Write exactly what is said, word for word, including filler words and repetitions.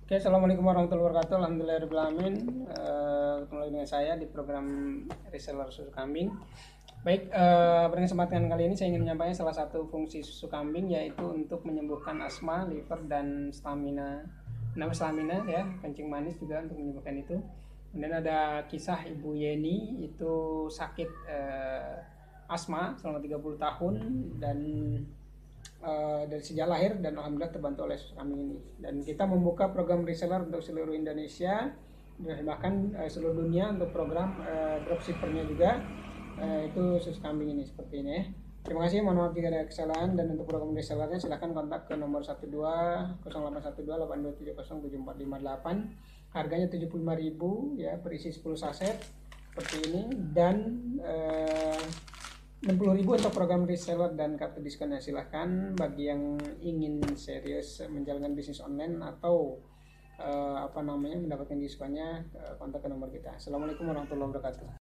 Oke, assalamualaikum warahmatullahi wabarakatuh. Alhamdulillahirobbilalamin. Eh, ketemu lagi dengan saya di program reseller susu kambing. Baik, eh, pada kesempatan kali ini saya ingin menyampaikan salah satu fungsi susu kambing, yaitu untuk menyembuhkan asma, liver, dan stamina. Nama stamina ya, kencing manis juga untuk menyembuhkan itu. Kemudian ada kisah Ibu Yeni, itu sakit eh, asma selama tiga puluh tahun, dan eh, dari sejak lahir, dan alhamdulillah terbantu oleh susu kambing ini. Dan kita membuka program reseller untuk seluruh Indonesia, dan bahkan eh, seluruh dunia untuk program eh, dropshippernya juga. Eh, itu susu kambing ini seperti ini ya. Terima kasih, mohon maaf jika ada kesalahan. Dan untuk program resellernya silahkan kontak ke nomor satu dua nol delapan satu dua delapan dua tujuh nol tujuh empat lima delapan. Harganya tujuh puluh lima ribu ya, berisi sepuluh saset seperti ini. Dan eh, enam puluh ribu untuk program reseller dan kartu diskonnya. Silahkan bagi yang ingin serius menjalankan bisnis online atau eh, apa namanya mendapatkan diskonnya, eh, kontak ke nomor kita. Assalamualaikum warahmatullahi wabarakatuh.